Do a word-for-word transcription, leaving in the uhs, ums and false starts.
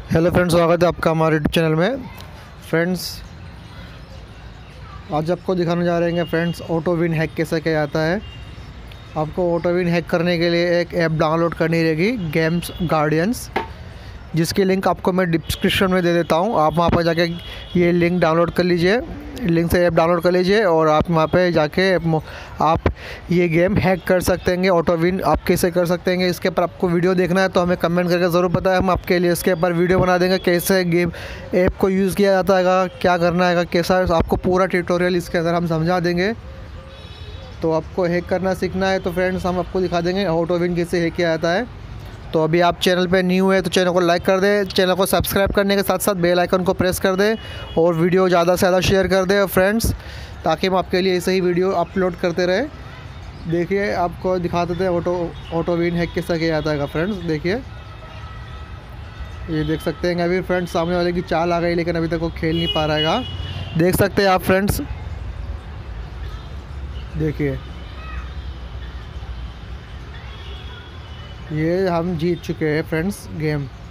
Hello friends, स्वागत है आपका हमारे यूट्यूब चैनल में। फ्रेंड्स, आज आपको दिखाने जा रहे हैं फ्रेंड्स ऑटो विन हैक कैसे किया जाता है। आपको ऑटो विन हैक करने के लिए एक ऐप डाउनलोड करनी रहेगी, गेम्स गार्डियंस, जिसकी लिंक आपको मैं डिस्क्रिप्शन में दे देता हूँ। आप वहाँ पर जाके ये लिंक डाउनलोड कर लीजिए, लिंक से ऐप डाउनलोड कर लीजिए और आप वहाँ पे जाके आप ये गेम हैक कर सकते हैं। ऑटो विन आप कैसे कर सकते हैं, इसके ऊपर आपको वीडियो देखना है तो हमें कमेंट करके ज़रूर बताएं, हम आपके लिए इसके ऊपर वीडियो बना देंगे। कैसे गेम ऐप को यूज़ किया जाता है, क्या करना है, कैसा, आपको पूरा ट्यूटोरियल इसके अंदर हम समझा देंगे। तो आपको हैक करना सीखना है तो फ्रेंड्स हम आपको दिखा देंगे ऑटो विन कैसे हैक किया जाता है। तो अभी आप चैनल पे न्यू है तो चैनल को लाइक कर दें, चैनल को सब्सक्राइब करने के साथ साथ बेल आइकन को प्रेस कर दें और वीडियो ज़्यादा से ज़्यादा शेयर कर दें फ्रेंड्स, ताकि हम आपके लिए ऐसे ही वीडियो अपलोड करते रहे। देखिए, आपको दिखा देते हैं ऑटो ऑटो विन हैक कैसा किया जाता है फ्रेंड्स। देखिए, ये देख सकते हैं अभी फ्रेंड्स सामने वाले की चाल आ गई, लेकिन अभी तक वो खेल नहीं पा रहा है। देख सकते हैं आप फ्रेंड्स, देखिए ये हम जीत चुके हैं फ्रेंड्स गेम।